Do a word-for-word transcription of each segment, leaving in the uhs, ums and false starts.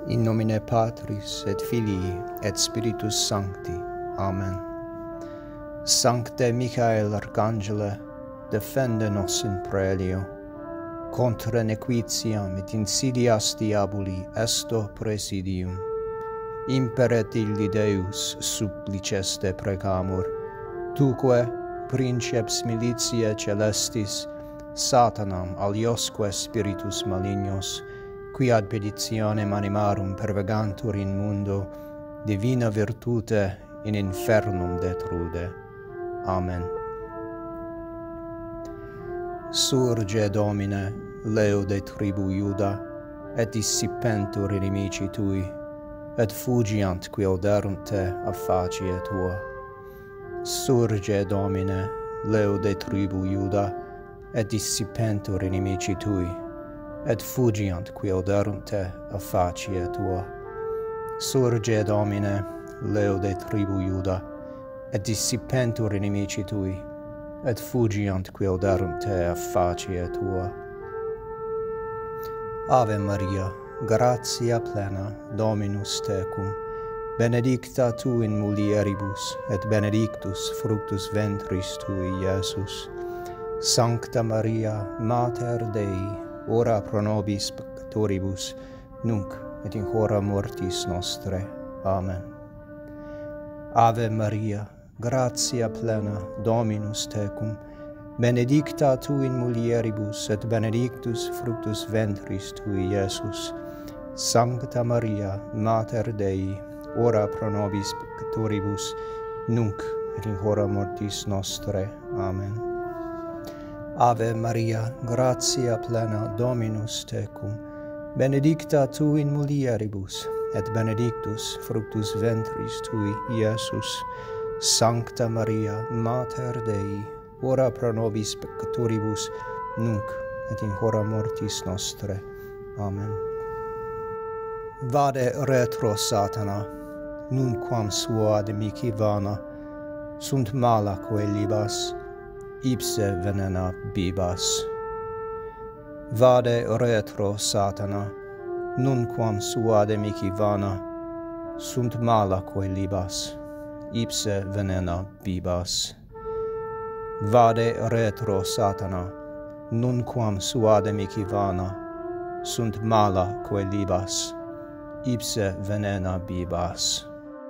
In nomine Patris et Filii et Spiritus Sancti. Amen. Sancte Michael Arcangele, defende nos in praelio, contra nequitiam et insidias diaboli esto presidium. Imperet illi Deus suppliceste precamur, tuque, princeps militiae celestis, Satanam aliosque spiritus malignos, qui ad petitionem animarum pervegantur in mundo, divina virtute in infernum detrude. Amen. Surge, Domine, leo de tribu Iuda, et dissipentur inimici tui, et fugiant qui oderunt te a facie tua. Surge, Domine, leo de tribu Iuda, et dissipentur inimici tui, et fugiant qui oderunt te a facie tua. Surge, Domine, leo de tribu Iuda, et dissipentur inimici tui, et fugiant qui oderunt te a facie tua. Ave Maria, gratia plena, Dominus tecum, benedicta tu in mulieribus, et benedictus fructus ventris tui, Iesus. Sancta Maria, Mater Dei, ora pro nobis peccatoribus, nunc et in hora mortis nostre. Amen. Ave Maria, gratia plena, Dominus tecum, benedicta tu in mulieribus, et benedictus fructus ventris tui, Iesus. Sancta Maria, Mater Dei, ora pro nobis peccatoribus, nunc et in hora mortis nostre. Amen. Ave Maria, gratia plena, Dominus tecum, benedicta tu in mulieribus, et benedictus fructus ventris tui, Iesus. Sancta Maria, Mater Dei, ora pro nobis peccatoribus, nunc et in hora mortis nostre. Amen. Vade retro, Satana, nunquam sua admici vana, sunt mala coelibas, ipse venena bibas. Vade retro, Satana, nunquam sua admici vana, sunt mala coelibas, ipse venena bibas. Vade retro, Satana, nunquam sua admici vana, sunt mala coelibas, ipse venena bibas.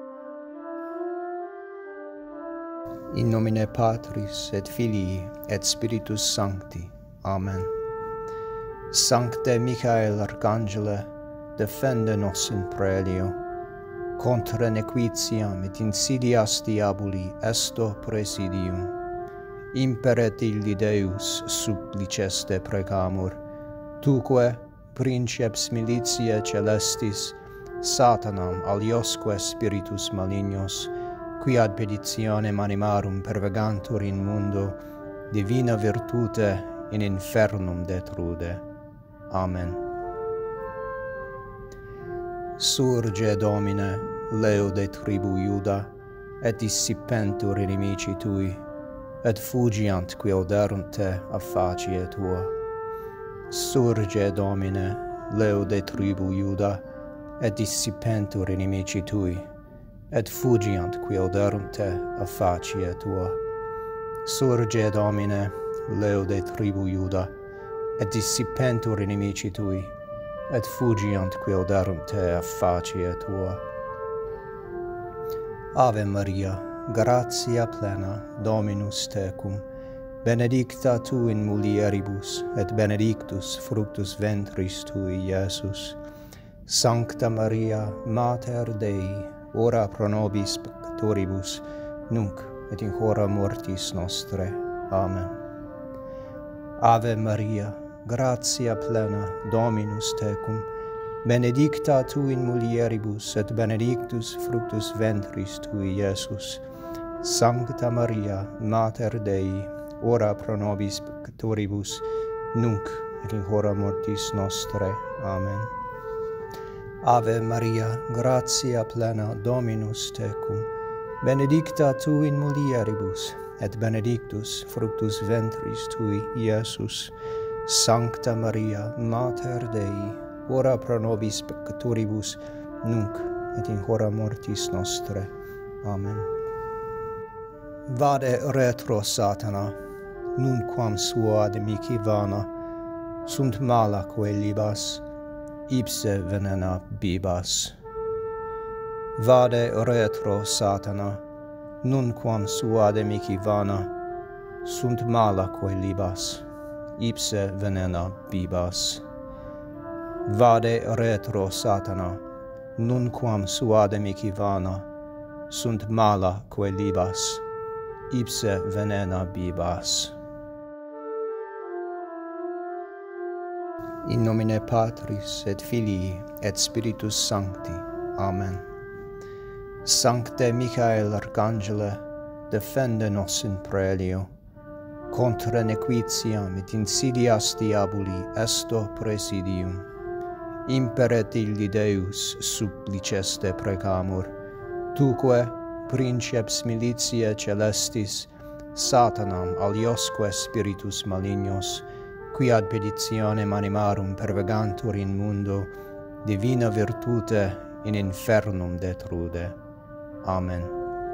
In nomine Patris et Filii et Spiritus Sancti. Amen. Sancte Michael Arcangele, defende nos in praelio, contra nequitiam et insidias diaboli esto presidium. Imperet illi Deus suppliceste precamur, tuque, princeps militiae celestis, Satanam aliosque spiritus malignos, qui ad petitionem animarum pervegantur in mundo, divina virtute in infernum detrude. Amen. Surge, Domine, leo de tribu Iuda, et dissipentur inimici tui, et fugiant qui oderunt te a facie tua. Surge, Domine, leo de tribu Iuda, et dissipentur inimici tui, et fugiant qui oderunt te a facie tua. Surge, Domine, leo de tribu Iuda, et dissipentur inimici tui, et fugiant qui oderunt te a facie tua. Ave Maria, gratia plena, Dominus tecum, benedicta tu in mulieribus, et benedictus fructus ventris tui, Iesus. Sancta Maria, Mater Dei, ora pro nobis peccatoribus, nunc et in hora mortis nostre. Amen. Ave Maria, gratia plena, Dominus tecum, benedicta tu in mulieribus, et benedictus fructus ventris tui, Iesus. Sancta Maria, Mater Dei, ora pro nobis peccatoribus, nunc et in hora mortis nostre. Amen. Ave Maria, gratia plena, Dominus tecum, benedicta tu in mulieribus, et benedictus fructus ventris tui, Iesus. Sancta Maria, Mater Dei, ora pro nobis peccatoribus, nunc et in hora mortis nostre. Amen. Vade retro, Satana, nunquam sua ademici vana, sunt mala coelibas, ipse venena bibas. Vade retro, Satana, nunquam sua ademici vana, sunt mala coelibas, ipse venena bibas. Vade retro, Satana, nunquam suade mihi vana, sunt mala coelibas, ipse venena bibas. In nomine Patris et Filii et Spiritus Sancti. Amen. Sancte Michael Arcangele, defende nos in praelio, contra nequitiam et insidias diaboli esto presidium. Imperet illi Deus suppliceste precamur, tuque, princeps militiae celestis, Satanam aliosque spiritus malignos, qui ad petitionem animarum pervegantur in mundo, divina virtute in infernum detrude. Amen.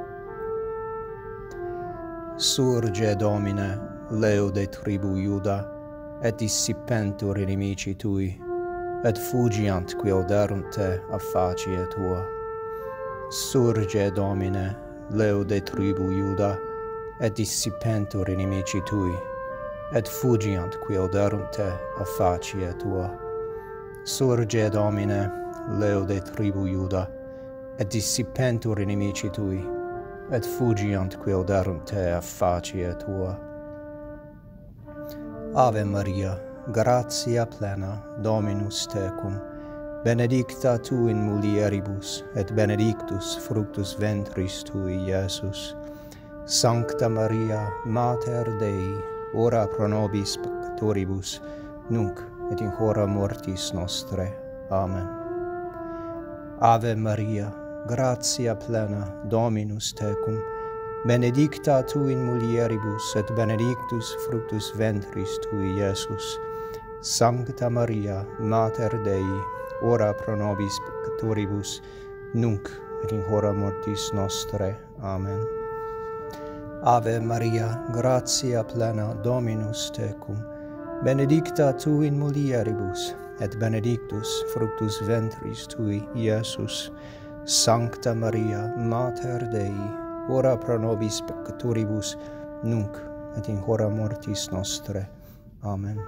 Surge, Domine, leo de tribu Iuda, et dissipentur inimici tui, et fugiant qui oderunt te a facie tua. Surge, Domine, leo de tribu Iuda, et dissipentur inimici tui, et fugiant qui oderunt te a facie tua. Surge, Domine, leo de tribu Iuda, et dissipentur inimici tui, et fugiant qui oderunt te a facie tua. Ave Maria, gratia plena, Dominus tecum, benedicta tu in mulieribus, et benedictus fructus ventris tui, Iesus. Sancta Maria, Mater Dei, ora pro nobis peccatoribus, nunc et in hora mortis nostre. Amen. Ave Maria, gratia plena, Dominus tecum, benedicta tu in mulieribus, et benedictus fructus ventris tui, Iesus. Sancta Maria, Mater Dei, ora pro nobis peccatoribus, nunc et in hora mortis nostre. Amen. Ave Maria, gratia plena, Dominus tecum, benedicta tu in mulieribus, et benedictus fructus ventris tui, Iesus. Sancta Maria, Mater Dei, ora pro nobis peccatoribus, nunc et in hora mortis nostre. Amen.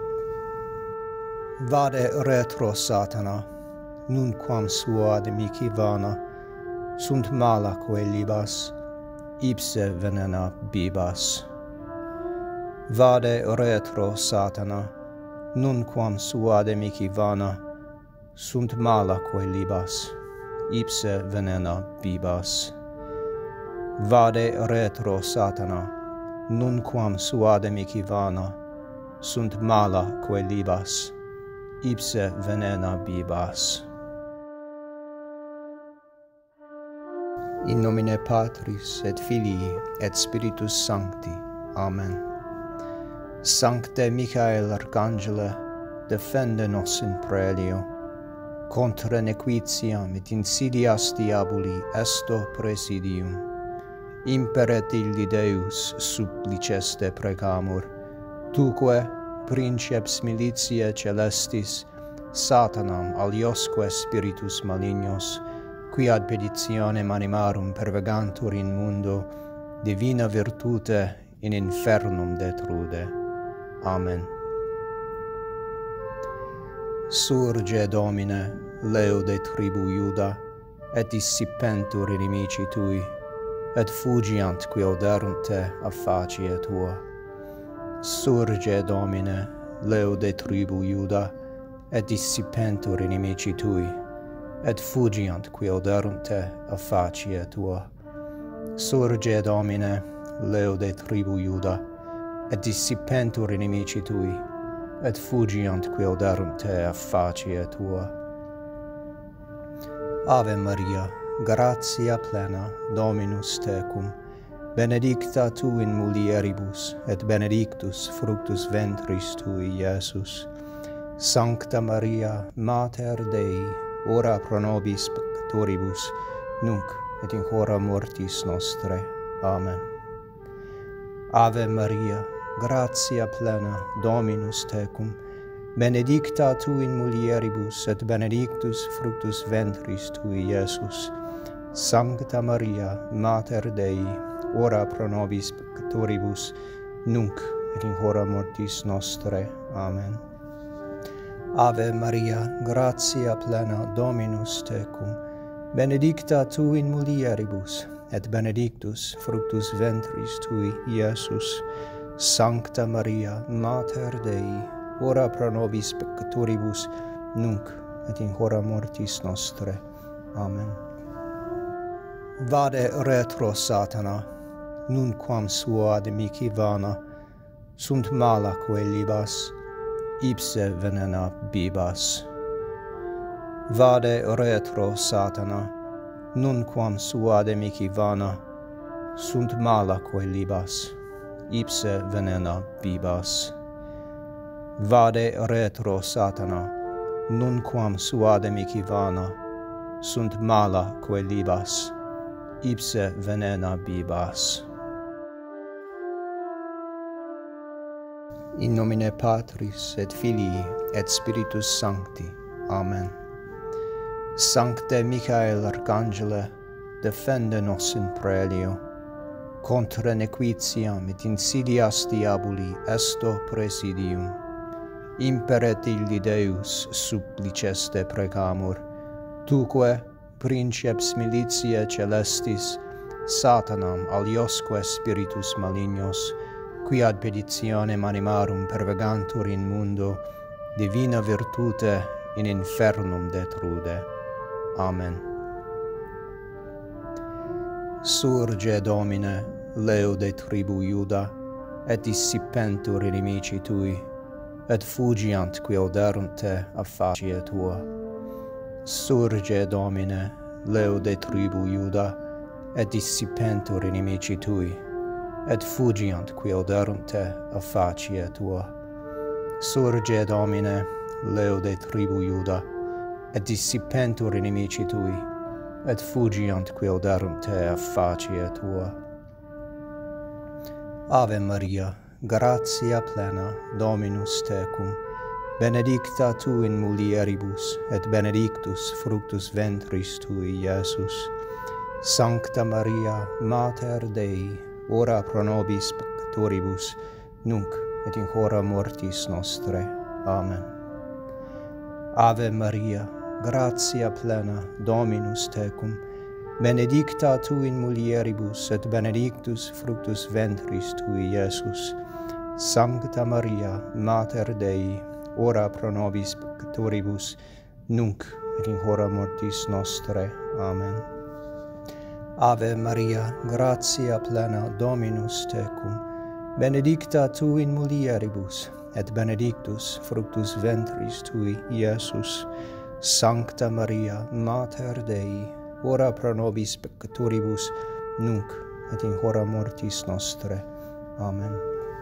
Vade retro, Satana, nunquam sua ademici vana, sunt mala coelibas, ipse venena bibas. Vade retro, Satana, nunquam sua ademici vana, sunt mala coelibas, ipse venena bibas. Vade retro, Satana, nunquam suade mihi vana, sunt mala coelibas, ipse venena bibas. In nomine Patris et Filii et Spiritus Sancti. Amen. Sancte Michael Arcangele, defende nos in praelio, contra nequitiam et insidias diaboli esto presidium. Imperet illi Deus suppliceste precamur, tuque, princeps militiae celestis, Satanam aliosque spiritus malignos, qui ad petitionem animarum pervegantur in mundo, divina virtute in infernum detrude. Amen. Surge, Domine, leo de tribu Iuda, et dissipentur inimici tui, et fugiant qui oderunt te a facie tua. Surge, Domine, leo de tribu Iuda, et dissipentur inimici tui, et fugiant qui oderunt te a facie tua. Surge, Domine, leo de tribu Iuda, et dissipentur inimici tui, et fugiant qui oderunt te a facie tua. Ave Maria, gratia plena, Dominus tecum, benedicta tu in mulieribus, et benedictus fructus ventris tui, Iesus. Sancta Maria, Mater Dei, ora pro nobis peccatoribus, nunc et in hora mortis nostrae. Amen. Ave Maria, gratia plena, Dominus tecum, benedicta tu in mulieribus, et benedictus fructus ventris tui, Iesus. Sancta Maria, Mater Dei, ora pro nobis peccatoribus, nunc et in hora mortis nostrae. Amen. Ave Maria, gratia plena, Dominus tecum, benedicta tu in mulieribus, et benedictus fructus ventris tui, Iesus. Sancta Maria, Mater Dei, ora pro nobis peccatoribus, nunc et in hora mortis nostrae. Amen. Vade retro, Satana, nunquam sua admici vana, sunt mala coelibas, ipse venena bibas. Vade retro, Satana, nunquam sua admici vana, sunt mala coelibas, ipse venena bibas. Vade retro, Satana, nunquam sua admici vana, sunt mala coelibas, ipse venena bibas. In nomine Patris et Filii et Spiritus Sancti. Amen. Sancte Michael Arcangele, defende nos in praelio, contra nequitiam et insidias diaboli esto presidium. Imperet illi Deus suppliceste precamur, tuque, princeps militiae celestis, Satanam aliosque spiritus malignos, qui ad petitionem animarum pervegantur in mundo, divina virtute in infernum detrude. Amen. Surge, Domine, leo de tribu Iuda, et dissipentur inimici tui, et fugiant qui oderunt te a facie tua. Surge, Domine, leo de tribu Iuda, et dissipentur inimici tui, et fugiant qui oderunt te a facie tua. Surge, Domine, leo de tribu Iuda, et dissipentur inimici tui, et fugiant qui oderunt te a facie tua. Ave Maria, gratia plena, Dominus tecum, benedicta tu in mulieribus, et benedictus fructus ventris tui, Iesus. Sancta Maria, Mater Dei, ora pro nobis peccatoribus, nunc et in hora mortis nostrae. Amen. Ave Maria, gratia plena, Dominus tecum, benedicta tu in mulieribus, et benedictus fructus ventris tui, Iesus. Sancta Maria, Mater Dei, ora pro nobis peccatoribus, nunc et in hora mortis nostrae. Amen. Ave Maria, gratia plena, Dominus tecum, benedicta tu in mulieribus, et benedictus fructus ventris tui, Iesus. Sancta Maria, Mater Dei, ora pro nobis peccatoribus, nunc et in hora mortis nostrae. Amen.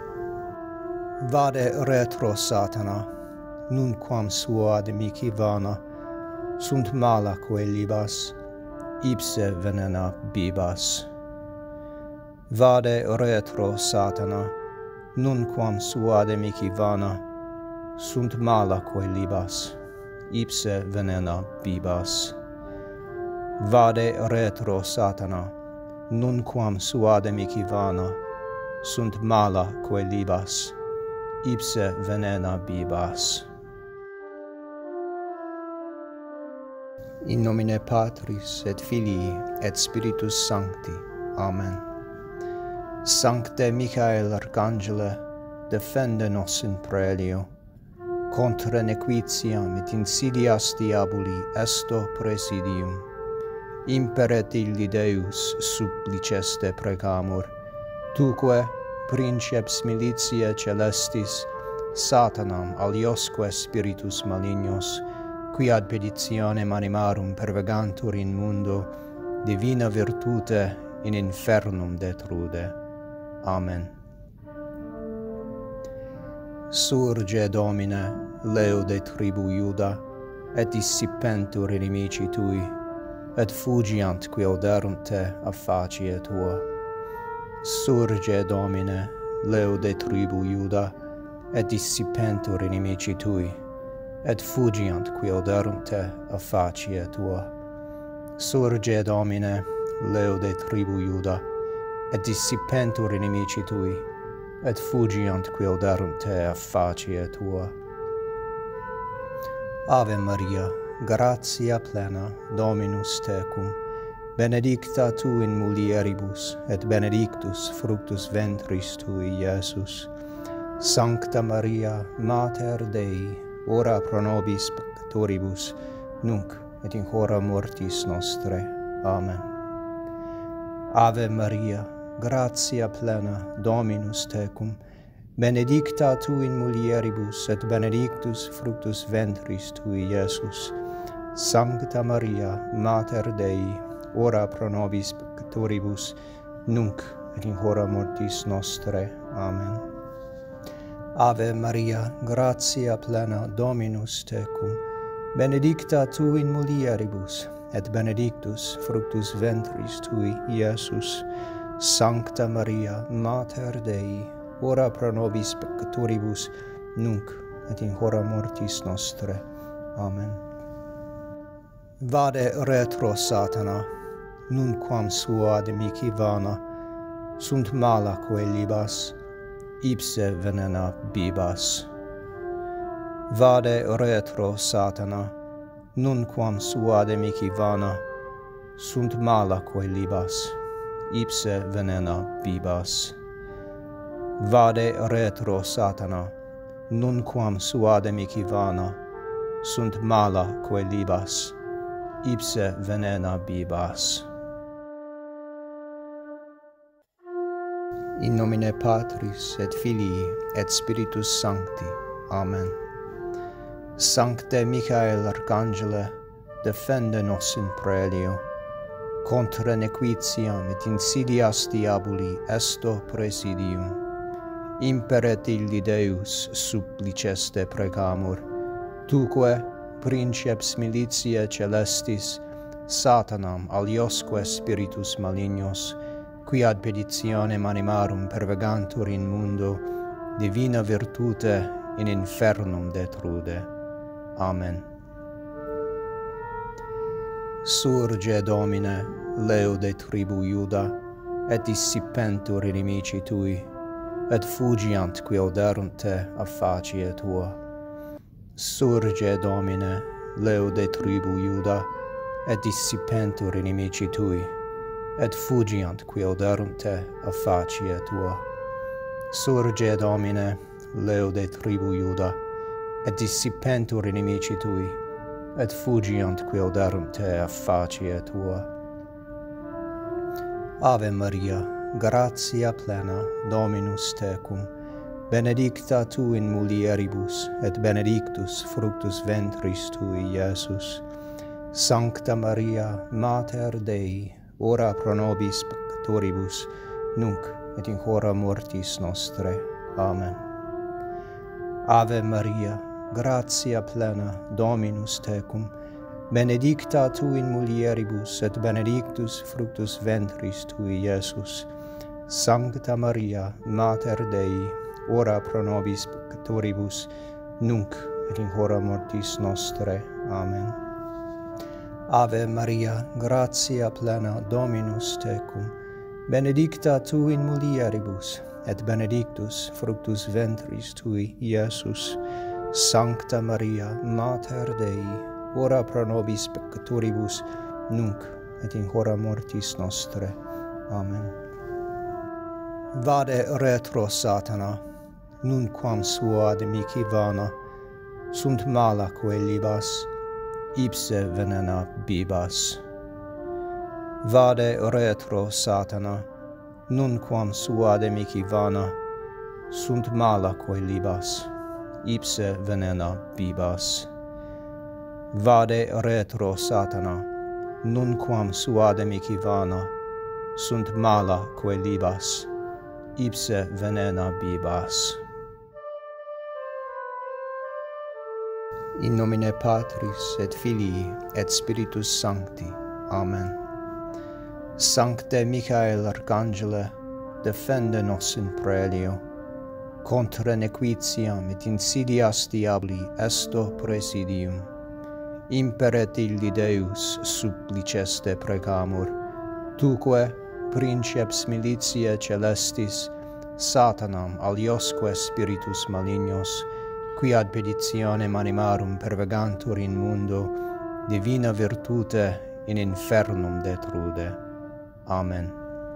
Vade retro, Satana, nunquam sua admici vana, sunt mala coelibas, ipse venena bibas. Vade retro, Satana, nunquam sua admici vana, sunt mala coelibas, ipse venena bibas. Vade retro, Satana, nunquam sua admici vana, sunt mala coelibas, ipse venena bibas. In nomine Patris et Filii et Spiritus Sancti. Amen. Sancte Michael Arcangele, defende nos in praelio, contra nequitiam et insidias diaboli esto presidium. Imperet illi Deus suppliceste precamur, tuque, princeps militiae celestis, Satanam aliosque spiritus malignos, qui ad petitionem animarum pervegantur in mundo, divina virtute in infernum detrude. Amen. Surge, Domine, leo de tribu Iuda, et dissipentur inimici tui, et fugiant qui oderunt te a facie tua. Surge, Domine, leo de tribu Iuda, et dissipentur inimici tui, et fugiant qui oderunt te a facie tua. Surge, Domine, leo de tribu Iuda, et dissipentur inimici tui, et fugiant qui oderunt te a facie tua. Ave Maria, gratia plena, Dominus tecum, benedicta tu in mulieribus, et benedictus fructus ventris tui, Iesus. Sancta Maria, Mater Dei, ora pro nobis peccatoribus, nunc et in hora mortis nostrae. Amen. Ave Maria, gratia plena, Dominus tecum, benedicta tu in mulieribus, et benedictus fructus ventris tui, Iesus. Sancta Maria, Mater Dei, ora pro nobis peccatoribus, nunc et in hora mortis nostrae. Amen. Ave Maria, gratia plena, Dominus tecum, benedicta tu in mulieribus, et benedictus fructus ventris tui, Iesus. Sancta Maria, Mater Dei, ora pro nobis peccatoribus, nunc et in hora mortis nostrae. Amen. Vade retro, Satana, nunquam sua admici vana, sunt mala coelibas, ipse venena bibas. Vade retro, Satana, nunquam sua admici vana, sunt mala coelibas, ipse venena bibas. Vade retro, Satana, nunquam suade mihi vana, sunt mala coelibas, ipse venena bibas. In nomine Patris et Filii et Spiritus Sancti. Amen. Sancte Michael Arcangele, defende nos in praelio, contra nequitiam et insidias diaboli esto presidium. Imperet illi Deus suppliceste precamur, tuque, princeps militiae celestis, Satanam aliosque spiritus malignos, qui ad petitionem animarum pervegantur in mundo, divina virtute in infernum detrude. Amen. Surge, Domine, leo de tribu Iuda, et dissipentur inimici tui, et fugiant qui oderunt te a facie tua. Surge, Domine, leo de tribu Iuda, et dissipentur inimici tui, et fugiant qui oderunt te a facie tua. Surge, Domine, leo de tribu Iuda, et dissipentur inimici tui, et fugiant qui oderunt te a facie tua. Ave Maria, gratia plena, Dominus tecum, benedicta tu in mulieribus, et benedictus fructus ventris tui, Iesus. Sancta Maria, Mater Dei, ora pro nobis peccatoribus, nunc et in hora mortis nostrae. Amen. Ave Maria, gratia plena, Dominus tecum, benedicta tu in mulieribus, et benedictus fructus ventris tui, Iesus. Sancta Maria, Mater Dei, ora pro nobis peccatoribus, nunc et in hora mortis nostrae. Amen. Ave Maria, gratia plena, Dominus tecum, benedicta tu in mulieribus, et benedictus fructus ventris tui, Iesus. Sancta Maria, Mater Dei, ora pro nobis peccatoribus, nunc et in hora mortis nostrae. Amen. Vade retro, Satana, nunquam sua admici vana, sunt mala coelibas, ipse venena bibas. Vade retro, Satana, nunquam sua admici vana, sunt mala coelibas, ipse venena bibas. Vade retro, Satana, nunquam suade mihi vana, sunt mala coelibas, ipse venena bibas. In nomine Patris et Filii et Spiritus Sancti. Amen. Sancte Michael Arcangele, defende nos in prelio, contra nequitiam et insidias diaboli esto presidium. Imperet illi Deus supplices te precamur, tuque, princeps militiae celestis, Satanam aliosque spiritus malignos, qui ad petitionem animarum pervegantur in mundo, divina virtute in infernum detrude. Amen.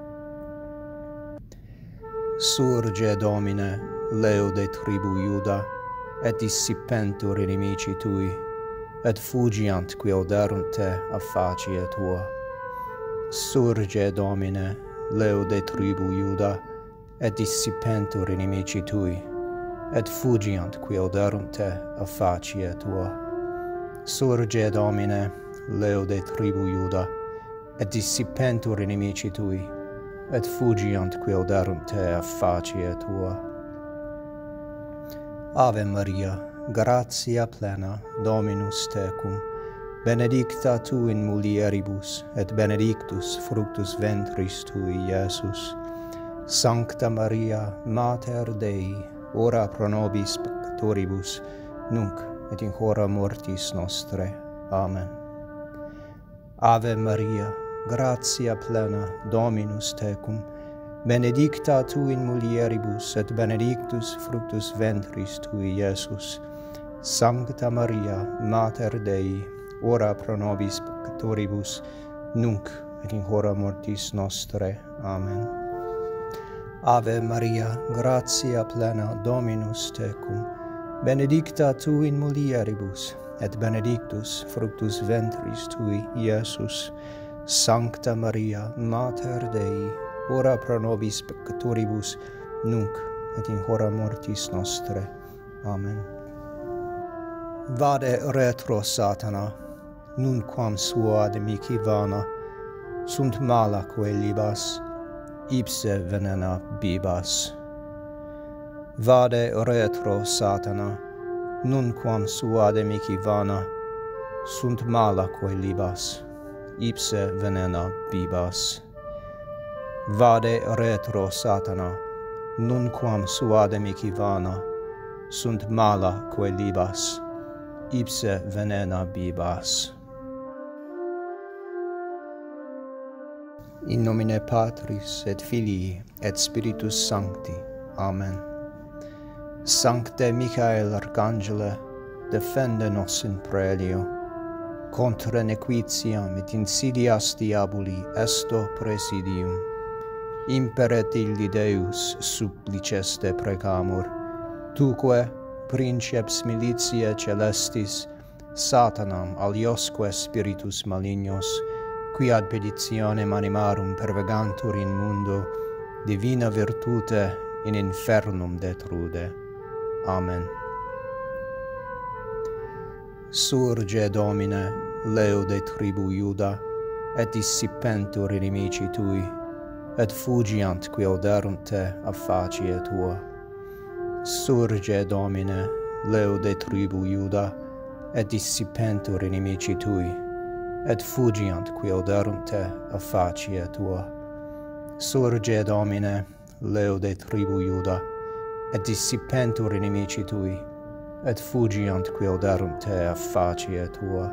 Surge, Domine, leo de tribu Iuda, et dissipentur inimici tui, et fugiant qui oderunt te a facie tua. Surge, Domine, leo de tribu Iuda, et dissipentur inimici tui, et fugiant qui oderunt te a facie tua. Surge, Domine, leo de tribu Iuda, et dissipentur inimici tui, et fugiant qui oderunt te a facie tua. Ave Maria, gratia plena, Dominus tecum, benedicta tu in mulieribus, et benedictus fructus ventris tui, Iesus. Sancta Maria, Mater Dei, ora pro nobis peccatoribus, nunc et in hora mortis nostrae. Amen. Ave Maria, gratia plena, Dominus tecum, benedicta tu in mulieribus, et benedictus fructus ventris tui, Iesus. Sancta Maria, Mater Dei, ora pro nobis peccatoribus, nunc et in hora mortis nostrae. Amen. Ave Maria, gratia plena, Dominus tecum, benedicta tu in mulieribus, et benedictus fructus ventris tui, Iesus. Sancta Maria, Mater Dei, ora pro nobis peccatoribus, nunc et in hora mortis nostrae. Amen. Vade retro, Satana, nunquam sua admici vana, sunt mala coelibas, ipse venena bibas. Vade retro, Satana, nunquam suade mihi vana, sunt mala coelibas, ipse venena bibas. Vade retro, Satana, nunquam suade mihi vana, sunt mala coelibas, ipse venena bibas. In nomine Patris et Filii et Spiritus Sancti. Amen. Sancte Michael Arcangele, defende nos in prelio, contra nequitiam et insidias diaboli esto presidium. Imperet illi Deus supplices te precamur, tuque, princeps militiae celestis, Satanam aliosque spiritus malignos, qui ad petitionem animarum pervegantur in mundo, divina virtute in infernum detrude. Amen. Surge, Domine, leo de tribu Iuda, et dissipentur inimici tui, et fugiant qui oderunt te a facie tua. Surge, Domine, leo de tribu Iuda, et dissipentur inimici tui, et fugiant qui oderunt te a facie tua. Surge, Domine, leo de tribu Iuda, et dissipentur inimici tui, et fugiant qui oderunt te a facie tua.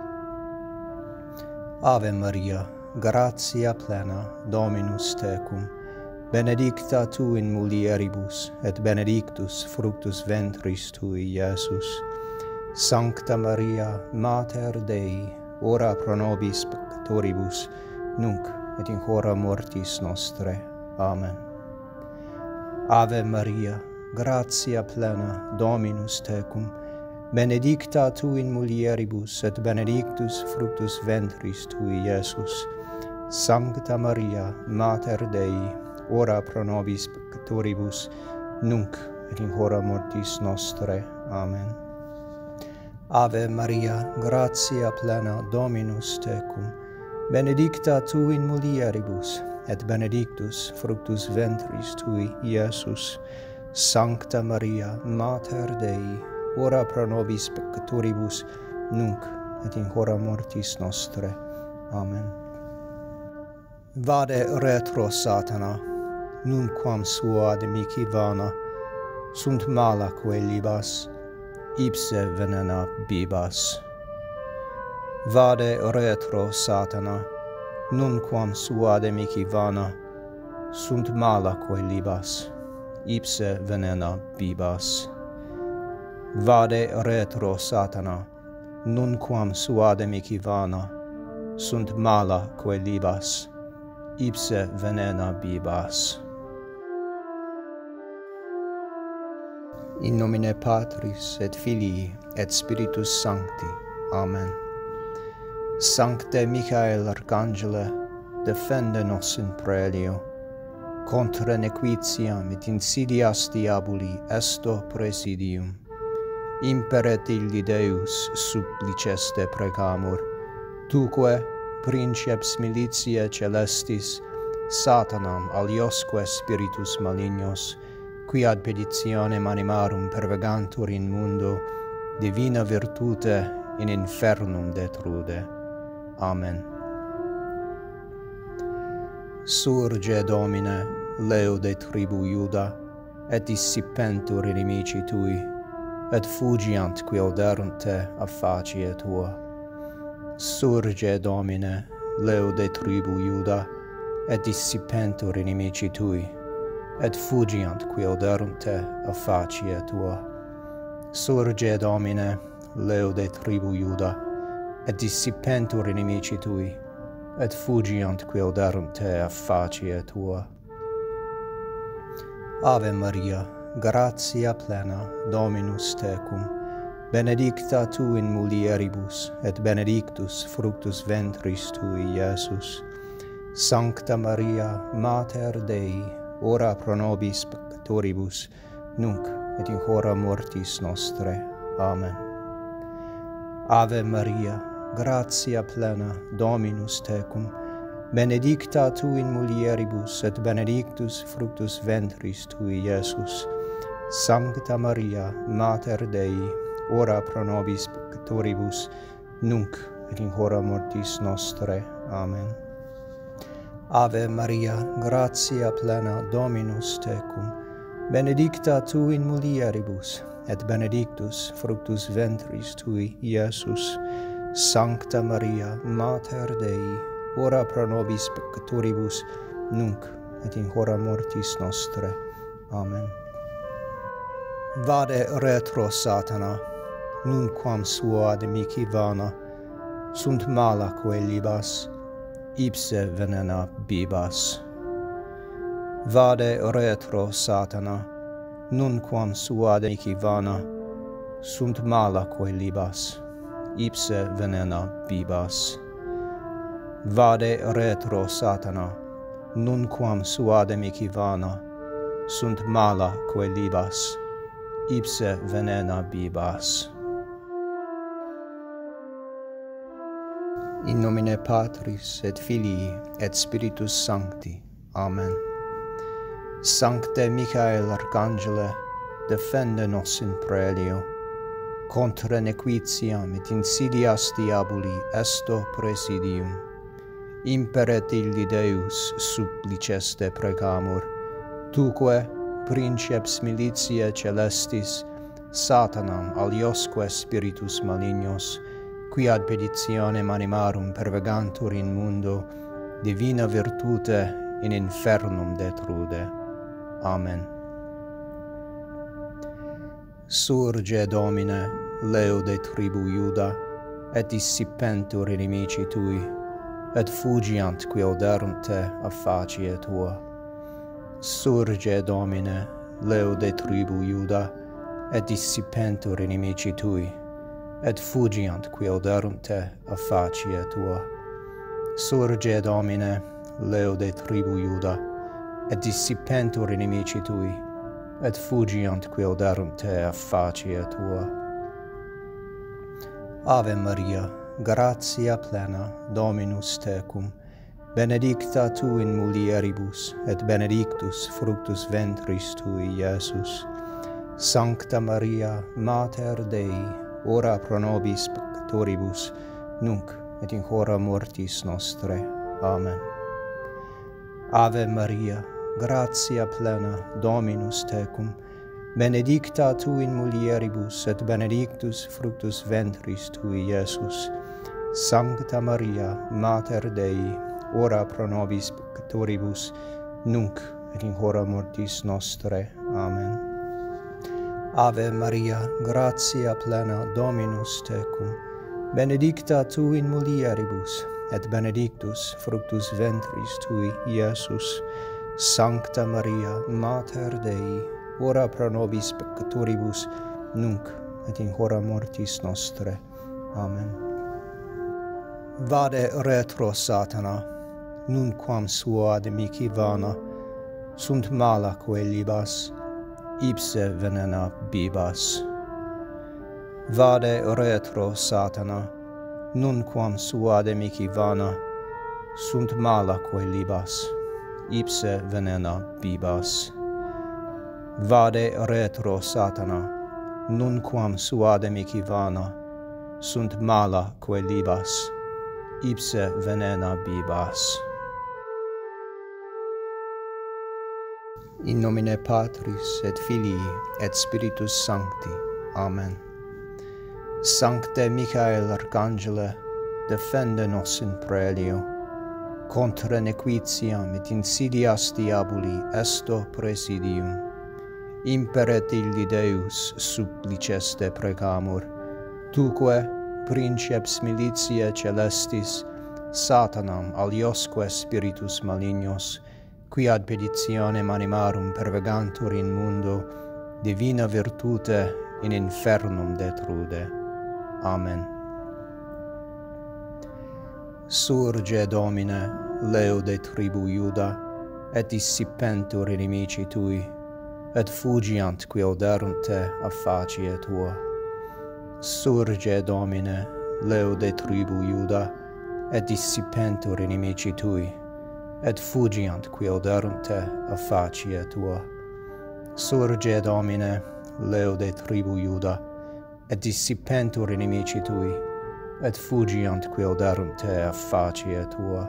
Ave Maria, gratia plena, Dominus tecum, benedicta tu in mulieribus, et benedictus fructus ventris tui, Iesus. Sancta Maria, Mater Dei, ora pro nobis peccatoribus, nunc et in hora mortis nostrae. Amen. Ave Maria, gratia plena, Dominus tecum, benedicta tu in mulieribus, et benedictus fructus ventris tui, Iesus. Sancta Maria, Mater Dei, ora pro nobis peccatoribus, nunc et in hora mortis nostrae. Amen. Ave Maria, gratia plena, Dominus tecum, benedicta tu in mulieribus, et benedictus fructus ventris tui, Iesus. Sancta Maria, Mater Dei, ora pro nobis peccatoribus, nunc et in hora mortis nostre. Amen. Vade retro, Satana, nunquam sua admici vana, sunt mala coelibas, ipse venena bibas. Vade retro, Satana, nunquam sua admici vana, sunt mala coelibas, ipse venena bibas. Vade retro, Satana, nunquam suadem mihi vana, sunt mala coelibas, ipse venena bibas. In nomine Patris et Filii et Spiritus Sancti. Amen. Sancte Michael Arcangele, defende nos in prelio, contra nequitiam et insidias diaboli esto presidium. Imperet illi Deus suppliceste precamur, tuque, princeps militiae celestis, Satanam aliosque spiritus malignos, qui ad petitionem animarum pervegantur in mundo, divina virtute in infernum detrude. Amen. Surge, Domine, leo de tribu Iuda, et dissipentur inimici tui, et fugiant qui oderunt te a facie tua. Surge, Domine, leo de tribu Iuda, et dissipentur inimici tui, et fugiant qui oderunt te a facie tua. Surge, Domine, leo de tribu Iuda, et dissipentur inimici tui, et fugiant qui oderunt te a facie tua. Ave Maria, gratia plena, Dominus tecum, benedicta tu in mulieribus, et benedictus fructus ventris tui, Iesus. Sancta Maria, Mater Dei, ora pro nobis peccatoribus, nunc et in hora mortis nostre. Amen. Ave Maria, gratia plena, Dominus tecum, benedicta tu in mulieribus, et benedictus fructus ventris tui, Iesus. Sancta Maria, Mater Dei, ora pro nobis peccatoribus, nunc et in hora mortis nostre. Amen. Ave Maria, gratia plena, Dominus tecum, benedicta tu in mulieribus, et benedictus fructus ventris tui, Iesus. Sancta Maria, Mater Dei, ora pro nobis peccatoribus, nunc et in hora mortis nostre. Amen. Vade retro, Satana, nunquam sua admici vana, sunt mala coelibas, ipse venena bibas. Vade retro, Satana, nunquam sua admici vana, sunt mala coelibas, ipse venena bibas. Vade retro, Satana, nunquam suadem mihi vana, sunt mala coelibas, ipse venena bibas. In nomine Patris et Filii et Spiritus Sancti. Amen. Sancte Michael Arcangele, defende nos in prelio, contra nequitiam et insidias diaboli esto presidium. Imperet illi Deus suppliceste precamur, tuque, princeps militiae celestis, Satanam aliosque spiritus malignos, qui ad petitionem animarum pervegantur in mundo, divina virtute in infernum detrude. Amen. Surge, Domine, leo de tribu Iuda, et dissipentur inimici tui, et fugiant qui oderunt te a facie tua. Surge, Domine, leo de tribu Iuda, et dissipentur inimici tui, et fugiant qui oderunt te a facie tua. Surge, Domine, leo de tribu Iuda, et dissipentur inimici tui, et fugiant qui oderunt te a facie tua. Ave Maria, gratia plena, Dominus tecum, benedicta tu in mulieribus, et benedictus fructus ventris tui, Iesus. Sancta Maria, Mater Dei, ora pro nobis peccatoribus, nunc et in hora mortis nostrae. Amen. Ave Maria, gratia plena, Dominus tecum, benedicta tu in mulieribus, et benedictus fructus ventris tui, Iesus. Sancta Maria, Mater Dei, ora pro nobis peccatoribus, nunc et in hora mortis nostrae. Amen. Ave Maria, gratia plena, Dominus tecum, benedicta tu in mulieribus, et benedictus fructus ventris tui, Iesus. Sancta Maria, Mater Dei, ora pro nobis peccatoribus, nunc et in hora mortis nostrae. Amen. Vade retro, Satana, nunquam sua admici vana, sunt mala coelibas, ipse venena bibas. Vade retro, Satana, nunquam sua admici vana, sunt mala coelibas, ipse venena bibas. Vade retro, Satana, nunquam suade mihi vana, sunt mala coelibas, ipse venena bibas. In nomine Patris et Filii et Spiritus Sancti. Amen. Sancte Michael Arcangele, defende nos in praelio, contra nequitiam et insidias diaboli esto presidium. Imperet illi Deus suppliceste precamur, tuque, princeps militiae celestis, Satanam aliosque spiritus malignos, qui ad petitionem animarum pervegantur in mundo, divina virtute in infernum detrude. Amen. Surge, Domine, leo de tribu Iuda, et dissipentur inimici tui, et fugiant qui oderunt te a facie tua. Surge, Domine, leo de tribu Iuda, et dissipentur inimici tui, et fugiant qui oderunt te a facie tua. Surge, Domine, leo de tribu Iuda, et dissipentur inimici tui, et fugiant qui oderunt te a facie tua.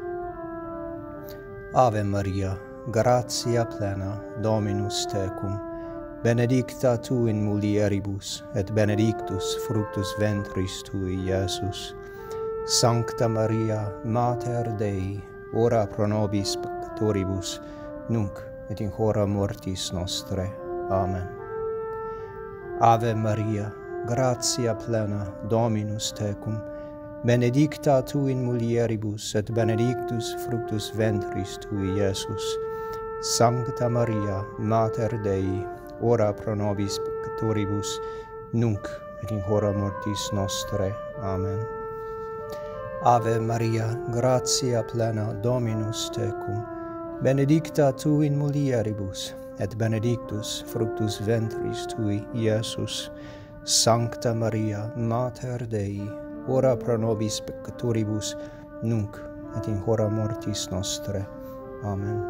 Ave Maria, gratia plena, Dominus tecum, benedicta tu in mulieribus, et benedictus fructus ventris tui, Iesus. Sancta Maria, Mater Dei, ora pro nobis peccatoribus, nunc et in hora mortis nostrae. Amen. Ave Maria, gratia plena, Dominus tecum, benedicta tu in mulieribus, et benedictus fructus ventris tui, Iesus. Sancta Maria, Mater Dei, ora pro nobis peccatoribus, nunc et in hora mortis nostrae. Amen. Ave Maria, gratia plena, Dominus tecum, benedicta tu in mulieribus, et benedictus fructus ventris tui, Iesus. Sancta Maria, Mater Dei, ora pro nobis peccatoribus, nunc et in hora mortis nostrae. Amen.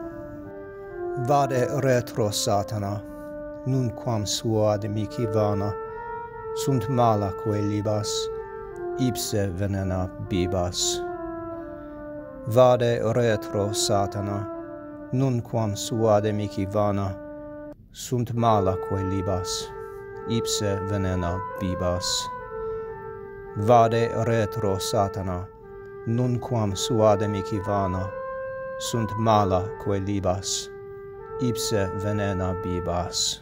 Vade retro, Satana, nunquam sua admici vana, sunt mala coelibas, ipse venena bibas. Vade retro, Satana, nunquam sua admici vana, sunt mala coelibas, ipse venena bibas. Vade retro, Satana, nunquam suade mihi vana, sunt mala coelibas, ipse venena bibas.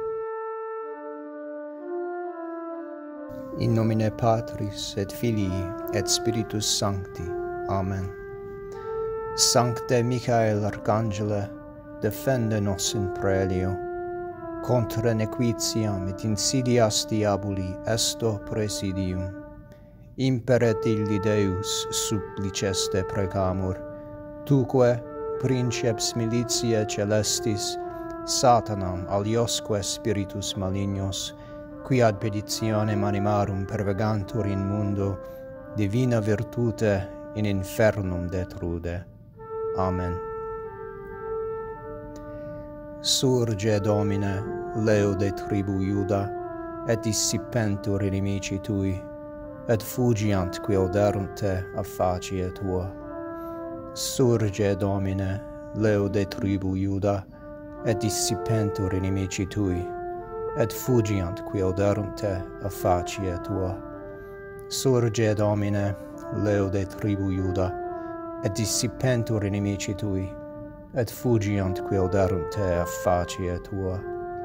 In nomine Patris et Filii et Spiritus Sancti. Amen. Sancte Michael Arcangele, defende nos in praelio, contra nequitiam et insidias diaboli esto presidium. Imperet illi Deus suppliceste precamur, tuque, princeps militiae celestis, Satanam aliosque spiritus malignos, qui ad petitionem animarum pervegantur in mundo, divina virtute in infernum detrude. Amen. Surge, Domine, Leo de tribu Iuda, et dissipentur inimici tui, et fugiant qui oderunt te a facie tua. Surge, Domine, Leo de tribu Iuda, et dissipentur inimici tui, et fugiant qui oderunt te a facie tua. Surge, Domine, Leo de tribu Iuda, et dissipentur inimici tui, et fugiant qui oderunt te a facie tua.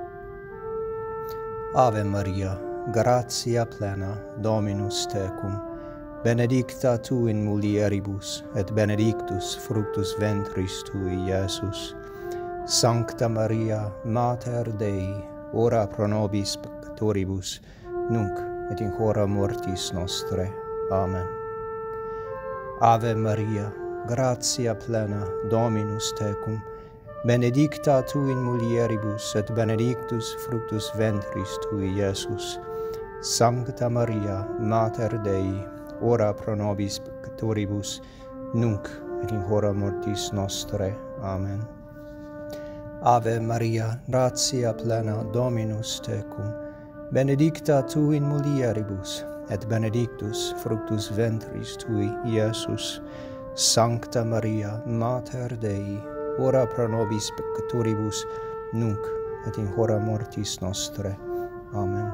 Ave Maria, gratia plena, Dominus tecum, benedicta tu in mulieribus, et benedictus fructus ventris tui, Iesus. Sancta Maria, Mater Dei, ora pro nobis peccatoribus, nunc et in hora mortis nostrae. Amen. Ave Maria, gratia plena, Dominus tecum, benedicta tu in mulieribus, et benedictus fructus ventris tui, Iesus. Sancta Maria, Mater Dei, ora pro nobis peccatoribus, nunc et in hora mortis nostrae. Amen. Ave Maria, gratia plena, Dominus tecum, benedicta tu in mulieribus, et benedictus fructus ventris tui, Iesus. Sancta Maria, Mater Dei, ora pro nobis peccatoribus, nunc et in hora mortis nostrae. Amen.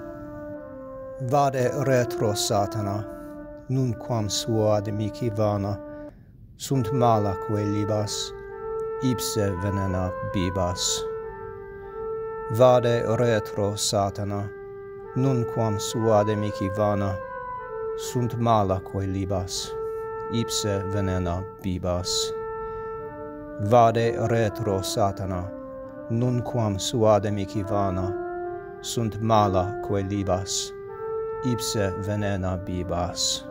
Vade retro, Satana, nunquam sua admici vana, sunt mala quae libas, ipse venena bibas. Vade retro, Satana, nunquam sua admici vana, sunt mala quae libas, ipse venena bibas. Vade retro, Satana, nunquam suade mihi vana, sunt mala quae libas, ipse venena bibas.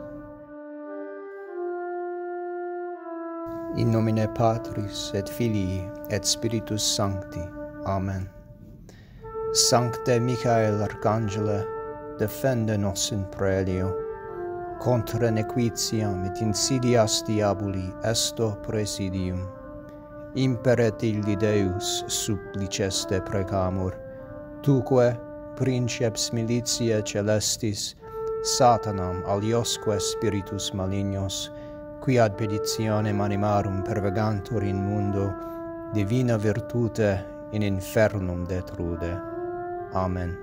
In nomine Patris et Filii et Spiritus Sancti. Amen. Sancte Michael Arcangele, defende nos in praelio, contra nequitiam et insidias diaboli esto presidium. Imperet illi Deus suppliceste precamur, tuque, princeps militiae celestis, Satanam aliosque spiritus malignos, qui ad petitionem animarum pervegantur in mundo, divina virtute in infernum detrude. Amen.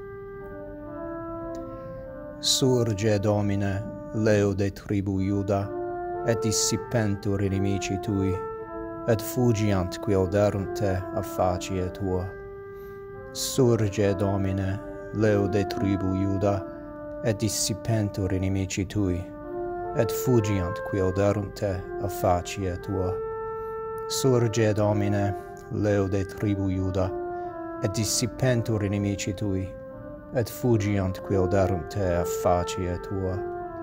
Surge, Domine, Leo de tribu Iuda, et dissipentur inimici tui, et fugiant qui oderunt te a facie tua. Surge, Domine, Leo de tribu Iuda, et dissipentur inimici tui, et fugiant qui oderunt te a facie tua. Surge, Domine, Leo de tribu Iuda, et dissipentur inimici tui, et fugiant qui oderunt te a facie tua.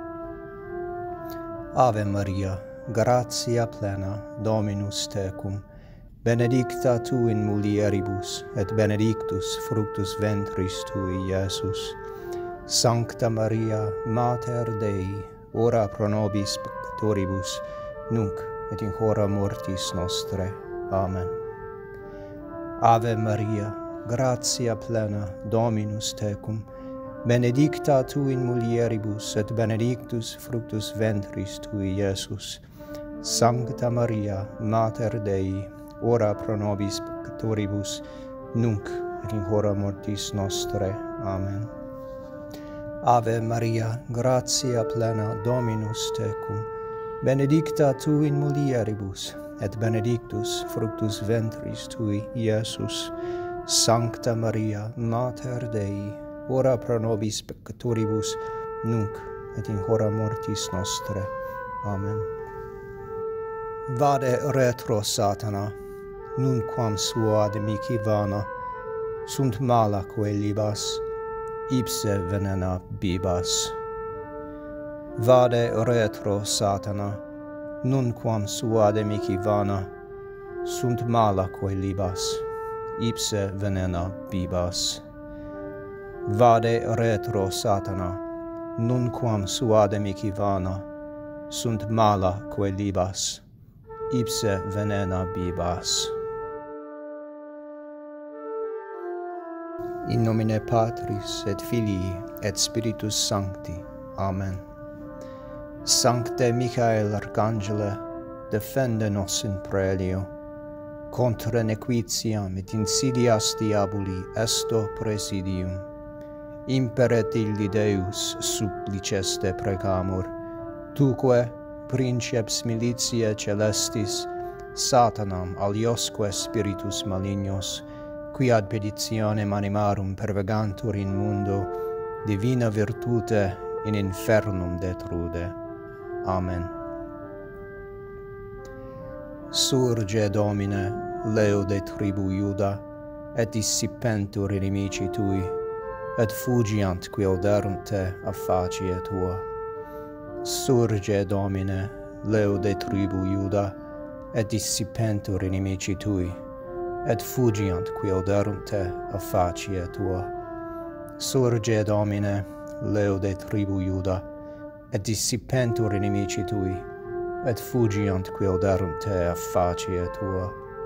Ave Maria, gratia plena, Dominus tecum, benedicta tu in mulieribus, et benedictus fructus ventris tui, Iesus. Sancta Maria, Mater Dei, ora pro nobis peccatoribus, nunc et in hora mortis nostrae. Amen. Ave Maria, gratia plena, Dominus tecum, benedicta tu in mulieribus, et benedictus fructus ventris tui, Iesus. Sancta Maria, Mater Dei, ora pro nobis peccatoribus, nunc et in hora mortis nostrae. Amen. Ave Maria, gratia plena, Dominus tecum, benedicta tu in mulieribus, et benedictus fructus ventris tui, Iesus. Sancta Maria, Mater Dei, ora pro nobis peccatoribus, nunc et in hora mortis nostrae. Amen. Vade retro, Satana, nunquam suade mihi vana, sunt mala quae libas, ipse venena bibas. Vade retro, Satana, nunquam suade mihi vana, sunt mala quae libas, ipse venena bibas. Vade retro, Satana, nunquam suade mihi vana, sunt mala quae libas, ipse venena bibas. In nomine Patris et Filii et Spiritus Sancti. Amen. Sancte Michael Arcangele, defende nos in prelio, contra nequitiam et insidias diaboli esto presidium. Imperet illi Deus suppliceste precamur, tuque, princeps militiae celestis, Satanam aliosque spiritus malignos, qui ad petitionem animarum pervegantur in mundo, divina virtute in infernum detrude. Amen. Surge, Domine, leo de tribu Iuda, et dissipentur inimici tui, et fugiant qui oderunt te a facie tua. Surge, Domine, leo de tribu Iuda, et dissipentur inimici tui, et fugiant qui oderunt te a facie tua. Surge, Domine, leo de tribu Iuda, et dissipentur inimici tui, et fugiant qui oderunt te a facie tua.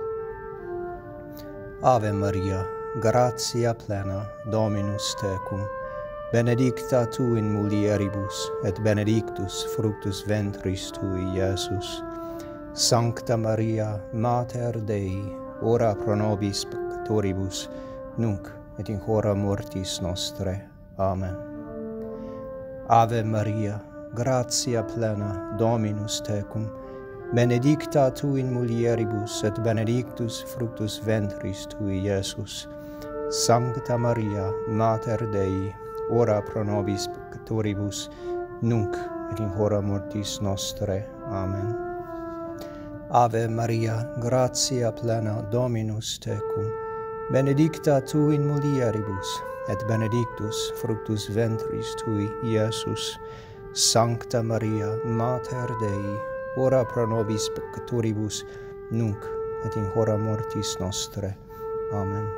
Ave Maria, gratia plena, Dominus tecum, benedicta tu in mulieribus, et benedictus fructus ventris tui, Iesus. Sancta Maria, Mater Dei, ora pro nobis peccatoribus, nunc et in hora mortis nostre. Amen. Ave Maria, gratia plena, Dominus tecum, benedicta tu in mulieribus, et benedictus fructus ventris tui, Iesus. Sancta Maria, Mater Dei, ora pro nobis peccatoribus, nunc et in hora mortis nostre. Amen. Ave Maria, gratia plena, Dominus tecum, benedicta tu in mulieribus, et benedictus fructus ventris tui, Iesus. Sancta Maria, Mater Dei, ora pro nobis peccatoribus, nunc et in hora mortis nostre. Amen.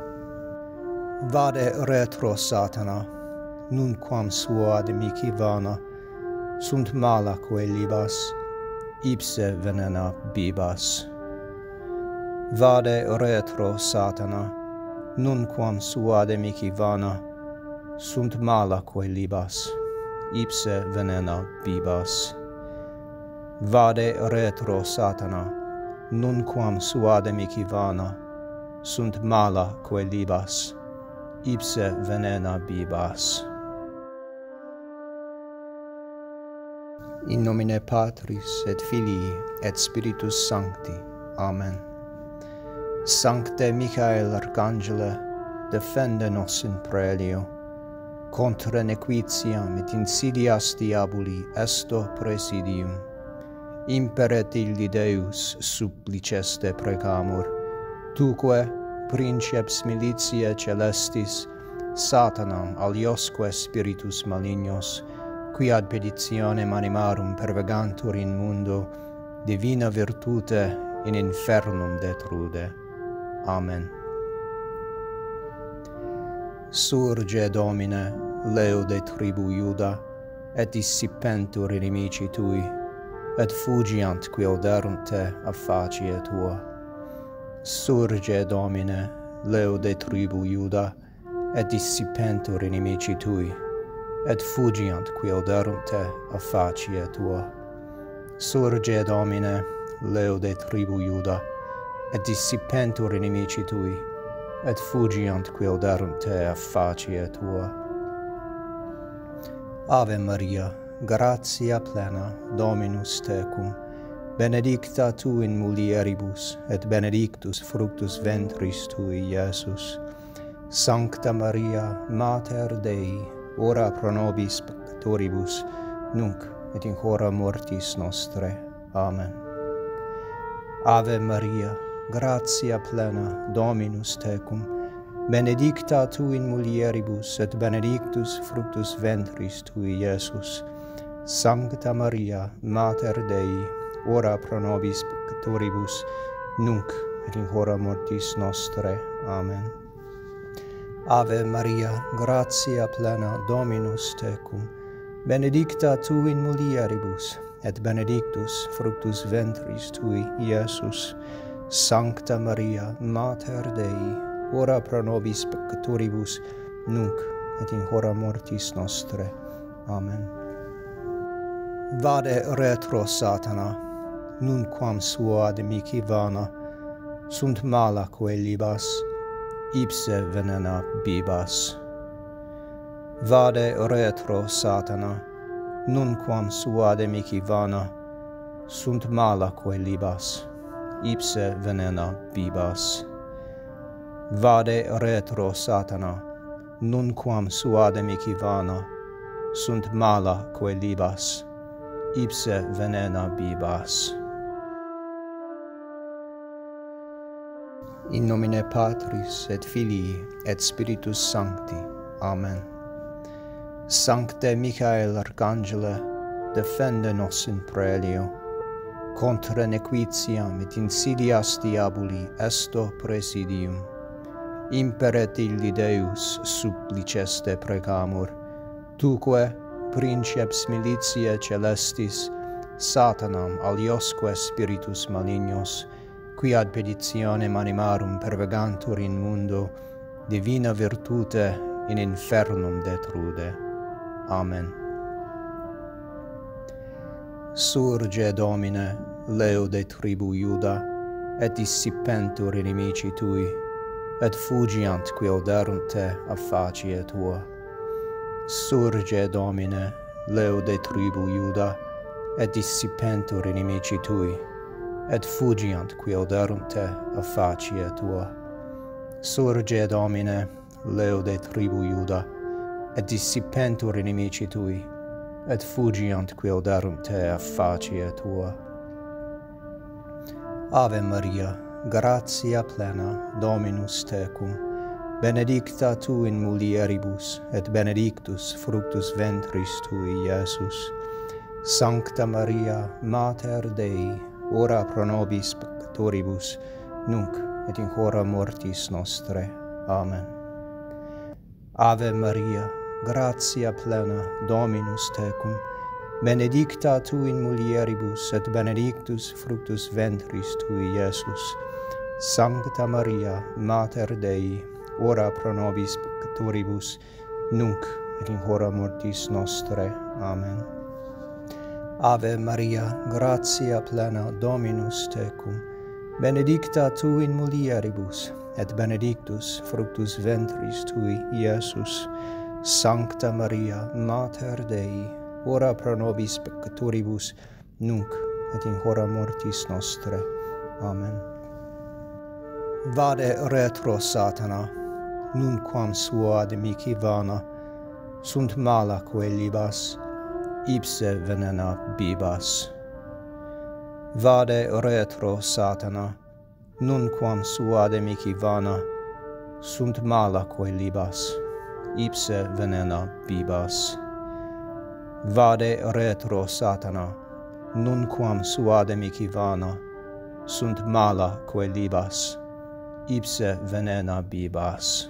Vade retro, Satana, nunquam sua admici vana, sunt mala coelibas, ipse venena bibas. Vade retro, Satana, nunquam sua admici vana, sunt mala coelibas, ipse venena bibas. Vade retro, Satana, nunquam sua admici vana, sunt mala coelibas, ipse venena bibas. In nomine Patris et Filii et Spiritus Sancti. Amen. Sancte Michael Arcangele, defende nos in prelio, contra nequitiam et insidias diaboli esto presidium. Imperet illi Deus suppliceste precamur, tuque, princeps militiae celestis, Satanam aliosque spiritus malignos, qui ad petitionem animarum pervegantur in mundo, divina virtute in infernum detrude. Amen. Surge, Domine, leo de tribu Iuda, et dissipentur inimici tui, et fugiant qui oderunt te a facie tua. Surge, Domine, leo de tribu Iuda, et dissipentur inimici tui, et fugiant qui oderunt te a facie tua. Surge, Domine, leo de tribu Iuda, et dissipentur inimici tui, et fugiant qui oderunt te a facie tua. Ave Maria, gratia plena, Dominus tecum, benedicta tu in mulieribus, et benedictus fructus ventris tui, Iesus. Sancta Maria, Mater Dei, ora pro nobis peccatoribus, nunc et in hora mortis nostre. Amen. Ave Maria, gratia plena, Dominus tecum, benedicta tu in mulieribus, et benedictus fructus ventris tui, Iesus. Sancta Maria, Mater Dei, ora pro nobis peccatoribus, nunc et in hora mortis nostre. Amen. Ave Maria, gratia plena, Dominus tecum, benedicta tu in mulieribus, et benedictus fructus ventris tui, Iesus. Sancta Maria, Mater Dei, ora pro nobis peccatoribus, nunc et in hora mortis nostre. Amen. Vade retro, Satana, nunquam sua admici vana, sunt mala coelibas, ipse venena bibas. Vade retro, Satana, nunquam sua admici vana, sunt mala coelibas, ipse venena bibas. Vade retro, Satana, nunquam suadem mihi vana, sunt mala coelibas, ipse venena bibas. In nomine Patris et Filii et Spiritus Sancti. Amen. Sancte Michael Arcangele, defende nos in prelio, contra nequitiam et insidias diaboli esto presidium. Imperet illi Deus suppliceste precamur, tuque, princeps militiae celestis, Satanam aliosque spiritus malignos, qui ad petitionem animarum pervegantur in mundo, divina virtute in infernum detrude. Amen. Surge, Domine, leo de tribu Iuda, et dissipentur inimici tui, et fugiant qui oderunt te a facie tua. Surge, Domine, leo de tribu Iuda, et dissipentur inimici tui, et fugiant qui oderunt te a facie tua. Surge, Domine, leo de tribu Iuda, et dissipentur inimici tui, et fugiant qui oderunt te a facie tua. Ave Maria, gratia plena, Dominus tecum, benedicta tu in mulieribus, et benedictus fructus ventris tui, Iesus. Sancta Maria, Mater Dei, ora pro nobis peccatoribus, nunc et in hora mortis nostre. Amen. Ave Maria, gratia plena, Dominus tecum, benedicta tu in mulieribus, et benedictus fructus ventris tui, Iesus. Sancta Maria, Mater Dei, ora pro nobis peccatoribus, nunc et in hora mortis nostre. Amen. Ave Maria, gratia plena, Dominus tecum, benedicta tu in mulieribus, et benedictus fructus ventris tui, Iesus. Sancta Maria, Mater Dei, ora pro nobis peccatoribus, nunc et in hora mortis nostre. Amen. Vade retro, Satana, nunquam sua admici vana, sunt mala coelibas, ipse venena bibas. Vade retro, Satana, nunquam sua admici vana, sunt mala coelibas, ipse venena bibas. Vade retro, Satana, nunquam suade mihi vana, sunt mala coelibas, ipse venena bibas.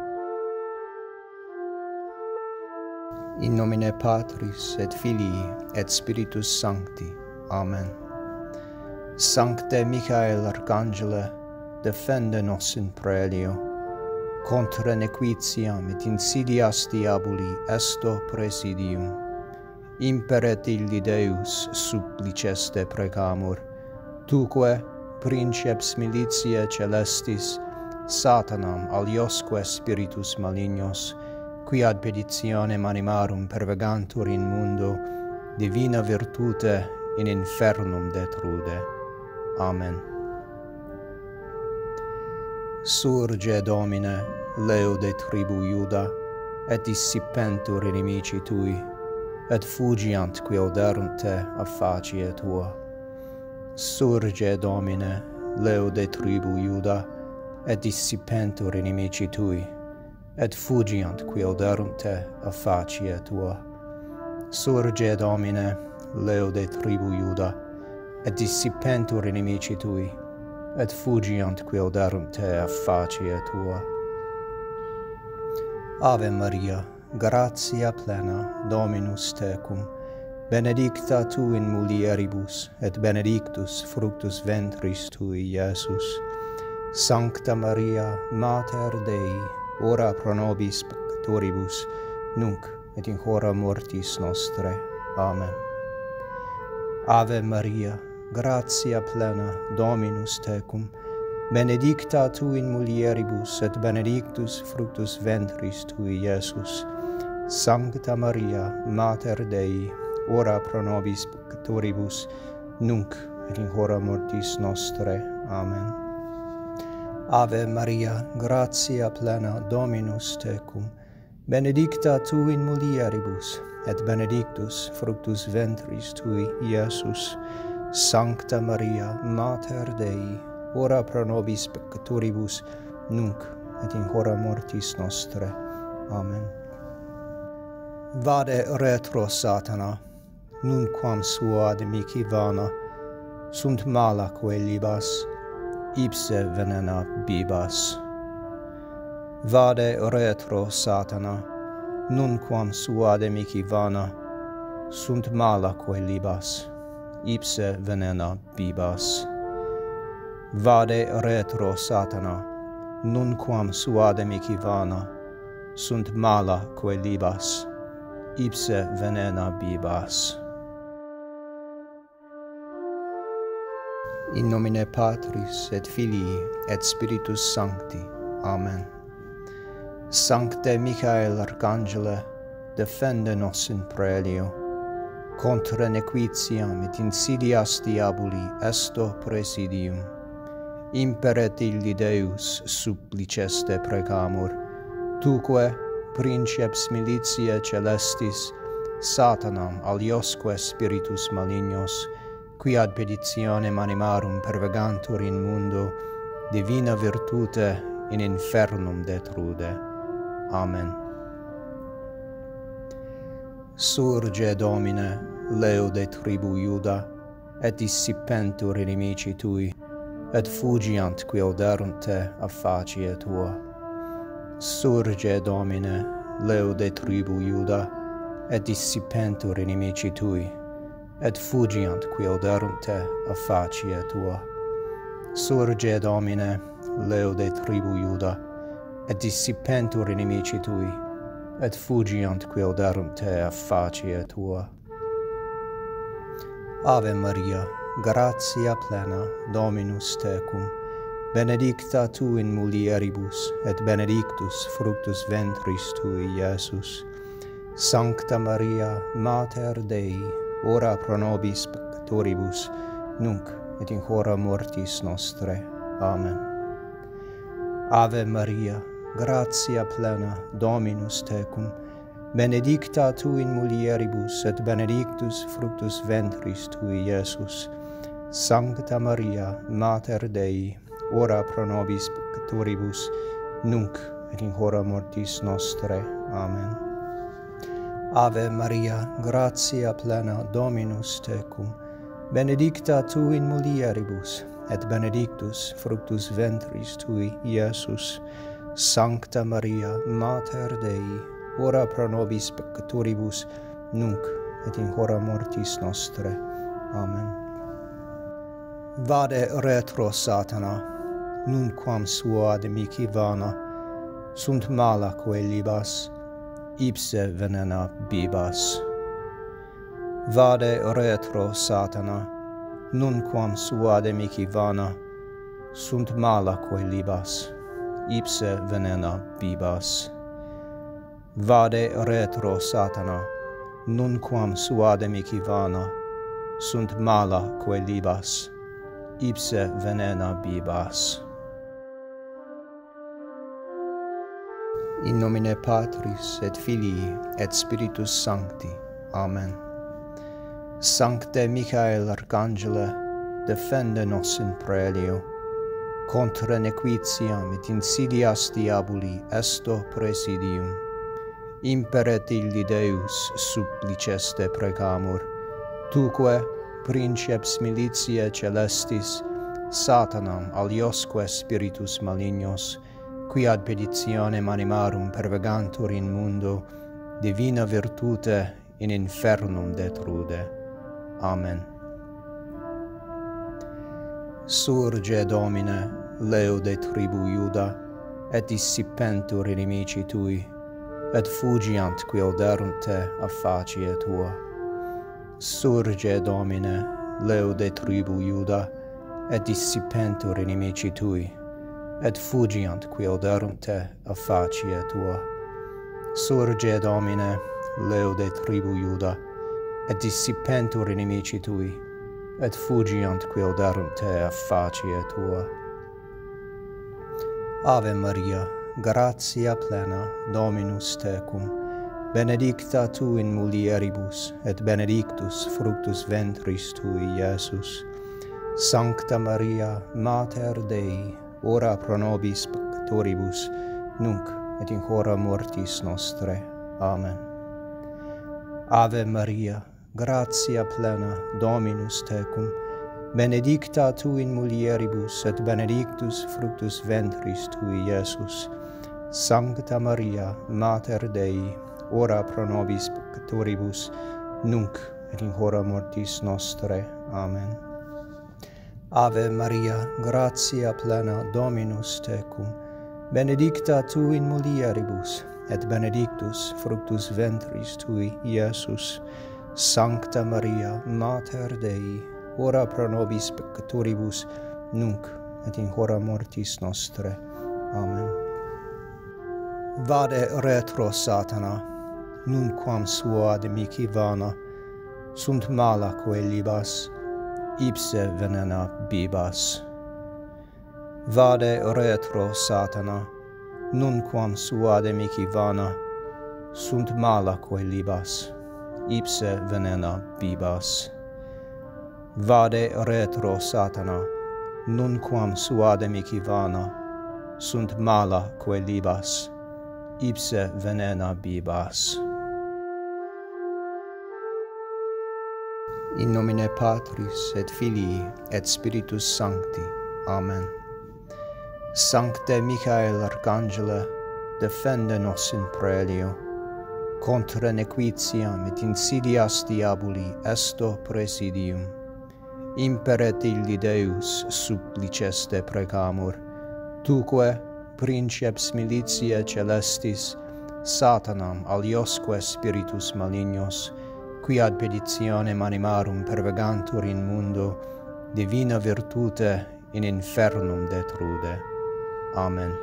In nomine Patris et Filii et Spiritus Sancti. Amen. Sancte Michael Arcangele, defende nos in prelio, contra nequitiam et insidias diaboli esto presidium. Imperet illi Deus suppliceste precamur, tuque, princeps militiae celestis, Satanam aliosque spiritus malignos, qui ad petitionem animarum pervegantur in mundo, divina virtute in infernum detrude. Amen. Surge, Domine, leo de tribu Iuda, et dissipentur inimici tui, et fugiant qui oderunt te a facie tua. Surge, Domine, leo de tribu Iuda, et dissipentur inimici tui, et fugiant qui oderunt te a facie tua. Surge, Domine, leo de tribu Iuda, et dissipentur inimici tui, et fugiant qui oderunt te a facie tua. Ave Maria, gratia plena, Dominus tecum, benedicta tu in mulieribus, et benedictus fructus ventris tui, Iesus. Sancta Maria, Mater Dei, ora pro nobis peccatoribus, nunc et in hora mortis nostrae. Amen. Ave Maria, gratia plena, Dominus tecum, benedicta tu in mulieribus, et benedictus fructus ventris tui, Iesus. Sancta Maria, Mater Dei, ora pro nobis peccatoribus, nunc et in hora mortis nostrae. Amen. Ave Maria, gratia plena, Dominus tecum, benedicta tu in mulieribus, et benedictus fructus ventris tui, Iesus. Sancta Maria, Mater Dei, ora pro nobis peccatoribus, nunc et in hora mortis nostrae. Amen. Vade retro, Satana, nunquam sua admici vana, sunt mala coelibas, ipse venena bibas. Vade retro, Satana, nunquam sua admici vana, sunt mala coelibas, ipse venena bibas. Vade retro, Satana, nunquam sua admici vana, sunt mala coelibas, ipse venena bibas. In nomine Patris et Filii et Spiritus Sancti. Amen. Sancte Michael Arcangele, defende nos in praelio, contra nequitiam et insidias diaboli esto presidium. Imperet illi Deus suppliceste precamur, tuque, princeps militiae celestis, Satanam aliosque spiritus malignos, qui ad petitionem animarum pervegantur in mundo, divina virtute in infernum detrude. Amen. Surge, Domine, leo de tribu Iuda, et dissipentur inimici tui, et fugiant qui oderunt te a facie tua. Surge, Domine, leo de tribu Iuda, et dissipentur inimici tui, et fugiant qui oderunt te a facie tua. Surge, Domine, leo de tribu Iuda, et dissipentur inimici tui, et fugiant qui oderunt te a facie tua. Ave Maria, gratia plena, Dominus tecum, benedicta tu in mulieribus, et benedictus fructus ventris tui, Iesus. Sancta Maria, Mater Dei, ora pro nobis peccatoribus, nunc et in hora mortis nostrae. Amen. Ave Maria, gratia plena, Dominus tecum, benedicta tu in mulieribus, et benedictus fructus ventris tui, Iesus. Sancta Maria, Mater Dei, ora pro nobis peccatoribus, nunc et in hora mortis nostrae. Amen. Ave Maria, gratia plena, Dominus tecum, benedicta tu in mulieribus, et benedictus fructus ventris tui, Iesus. Sancta Maria, Mater Dei, ora pro nobis peccatoribus, nunc et in hora mortis nostrae. Amen. Vade retro, Satana, nunquam sua admici vana, sunt mala coelibas, ipse venena bibas. Vade retro, Satana, nunquam sua admici vana, sunt mala coelibas, ipse venena bibas. Vade retro, Satana, nunquam sua admici vana, sunt mala coelibas, ipse venena bibas. In nomine Patris et Filii et Spiritus Sancti. Amen. Sancte Michael Arcangele, defende nos in praelio, contra nequitiam et insidias diaboli esto presidium. Imperet illi Deus suppliceste precamur, tuque, princeps militiae celestis, Satanam aliosque spiritus malignos, qui ad petitionem animarum pervegantur in mundo, divina virtute in infernum detrude. Amen. Surge, Domine, Leo de tribu Iuda, et dissipentur inimici tui, et fugiant qui oderunt te a facie tua. Surge, Domine, Leo de tribu Iuda, et dissipentur inimici tui, et fugiant qui oderunt te a facie tua. Surge, Domine, Leo de tribu Iuda, et dissipentur inimici tui, et fugiant qui oderunt te a facie tua. Ave Maria, gratia plena, Dominus tecum, benedicta tu in mulieribus, et benedictus fructus ventris tui, Iesus. Sancta Maria, Mater Dei, ora pro nobis peccatoribus, nunc et in hora mortis nostrae. Amen. Ave Maria, gratia plena, Dominus tecum, benedicta tu in mulieribus, et benedictus fructus ventris tui, Iesus. Sancta Maria, Mater Dei, ora pro nobis peccatoribus, nunc et in hora mortis nostrae. Amen. Ave Maria, gratia plena, Dominus tecum, benedicta tu in mulieribus, et benedictus fructus ventris tui, Iesus. Sancta Maria, Mater Dei, ora pro nobis peccatoribus, nunc et in hora mortis nostrae. Amen. Vade retro, Satana, nunquam sua admici vana, sunt mala coelibas, ipse venena bibas. Vade retro, Satana, nunquam sua admici vana, sunt mala coelibas, ipse venena bibas. Vade retro, Satana, nunquam suade mihi vana, sunt mala coelibas, ipse venena bibas. In nomine Patris et Filii et Spiritus Sancti. Amen. Sancte Michael Arcangele, defende nos in prelio, contra nequitiam et insidias diaboli esto presidium. Imperet illi Deus suppliceste precamur, tuque, princeps militiae celestis, Satanam aliosque spiritus malignos, qui ad petitionem animarum pervegantur in mundo, divina virtute in infernum detrude. Amen.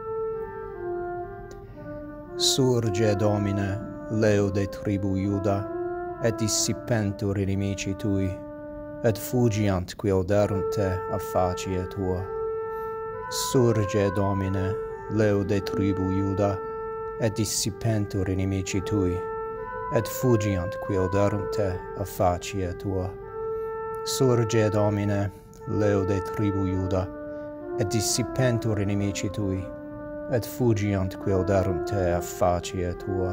Surge, Domine, Leo de tribu Iuda, et dissipentur inimici tui, et fugiant qui oderunt te a facie tua. Surge, Domine, Leo de tribu Iuda, et dissipentur inimici tui, et fugiant qui oderunt te a facie tua. Surge, Domine, Leo de tribu Iuda, et dissipentur inimici tui, et fugiant qui oderunt te a facie tua.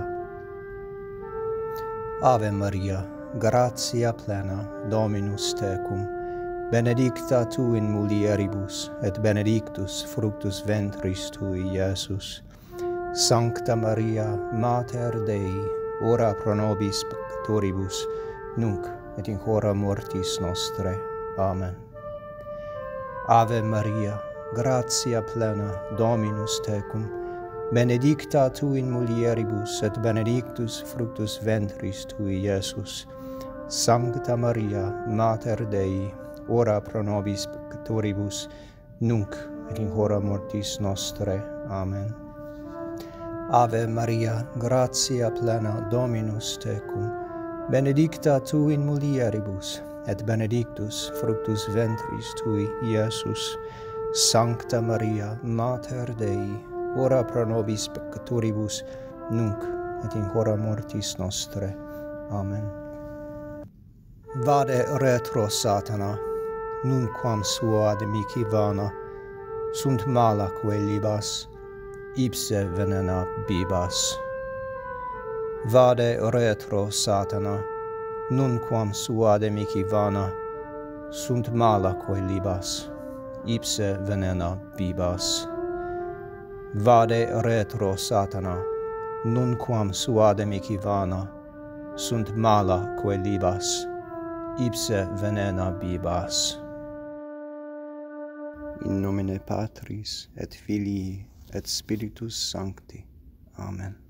Ave Maria, gratia plena, Dominus tecum, benedicta tu in mulieribus, et benedictus fructus ventris tui, Iesus. Sancta Maria, Mater Dei, ora pro nobis peccatoribus, nunc et in hora mortis nostrae. Amen. Ave Maria, gratia plena, Dominus tecum, benedicta tu in mulieribus, et benedictus fructus ventris tui, Iesus. Sancta Maria, Mater Dei, ora pro nobis peccatoribus, nunc et in hora mortis nostrae. Amen. Ave Maria, gratia plena, Dominus tecum, benedicta tu in mulieribus, et benedictus fructus ventris tui, Iesus. Sancta Maria, Mater Dei, ora pro nobis peccatoribus, nunc et in hora mortis nostrae. Amen. Vade retro, Satana, nunquam sua admici vana, sunt mala coelibas, ipse venena bibas. Vade retro, Satana, nunquam sua admici vana, sunt mala coelibas, ipse venena bibas. Vade retro, Satana, nunquam suade mihi vana, sunt mala coelibas, ipse venena bibas. in nomine Patris et Filii et Spiritus Sancti. Amen.